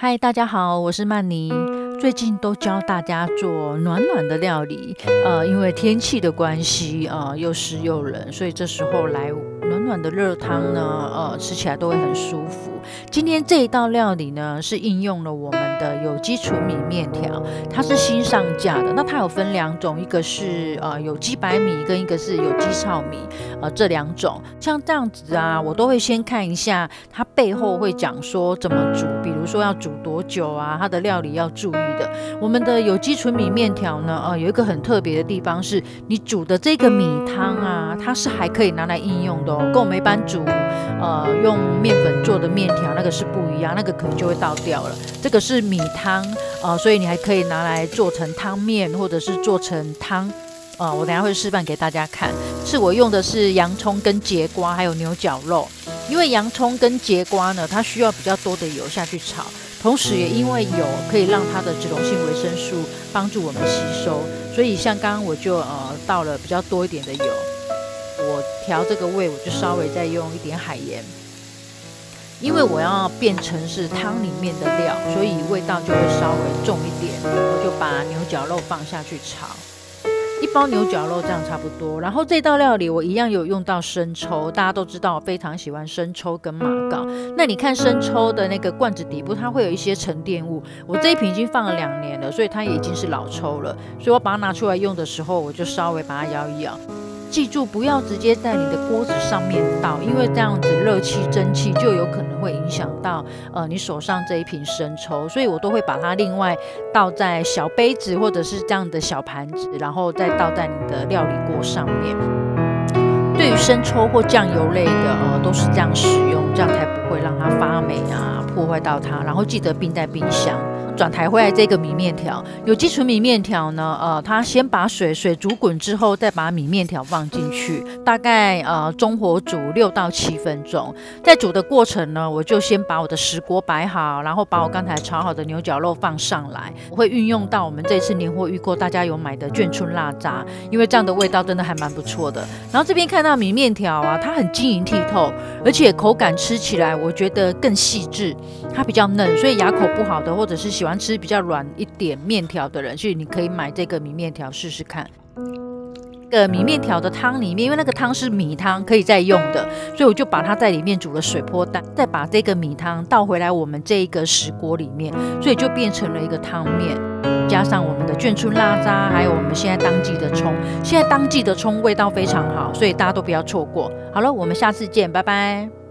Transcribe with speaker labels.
Speaker 1: 嗨，大家好，我是曼妮。最近都教大家做暖暖的料理，因为天气的关系，又湿又冷，所以这时候来暖暖的热汤呢，吃起来都会很舒服。今天这一道料理呢，是应用了我们的有机纯米面条，它是新上架的。那它有分两种，一个是有机白米，跟一个是有机糙米，这两种。像这样子啊，我都会先看一下它背后会讲说怎么煮，比如说要煮多久啊，它的料理要注意的。我们的有机纯米面条呢，有一个很特别的地方是，你煮的这个米汤啊，它是还可以拿来应用的哦，跟我们一般煮用面粉做的面条那个是不一样，那个可能就会倒掉了。这个是米汤所以你还可以拿来做成汤面，或者是做成汤。我等一下会示范给大家看，是我用的是洋葱跟节瓜还有牛角肉，因为洋葱跟节瓜呢，它需要比较多的油下去炒，同时也因为油可以让它的脂溶性维生素帮助我们吸收，所以像刚刚我就倒了比较多一点的油，我调这个味我就稍微再用一点海盐，因为我要变成是汤里面的料，所以味道就会稍微重一点，我就把牛角肉放下去炒。一包牛角肉这样差不多，然后这道料理我一样有用到生抽，大家都知道我非常喜欢生抽跟马告。那你看生抽的那个罐子底部，它会有一些沉淀物，我这一瓶已经放了2年了，所以它也已经是老抽了，所以我把它拿出来用的时候，我就稍微把它摇一摇。记住不要直接在你的锅子上面倒，因为这样子热气蒸汽就有可能会影响到你手上这一瓶生抽，所以我都会把它另外倒在小杯子或者是这样的小盘子，然后再倒在你的料理锅上面。对于生抽或酱油类的都是这样使用，这样才不会让它发霉啊，破坏到它，然后记得冰在冰箱。转台回来这个米面条，有机纯米面条呢，它先把水煮滚之后，再把米面条放进去，大概中火煮6到7分钟。在煮的过程呢，我就先把我的石锅摆好，然后把我刚才炒好的牛角肉放上来。我会运用到我们这次年货预购大家有买的眷村辣渣，因为这样的味道真的还蛮不错的。然后这边看到米面条啊，它很晶莹剔透，而且口感吃起来我觉得更细致，它比较嫩，所以牙口不好的或者是喜欢吃比较软一点面条的人，所以你可以买这个米面条试试看。这个米面条的汤里面，因为那个汤是米汤，可以再用的，所以我就把它在里面煮了水波蛋，再把这个米汤倒回来我们这一个石锅里面，所以就变成了一个汤面。加上我们的眷村辣渣，还有我们现在当季的葱，现在当季的葱味道非常好，所以大家都不要错过。好了，我们下次见，拜拜。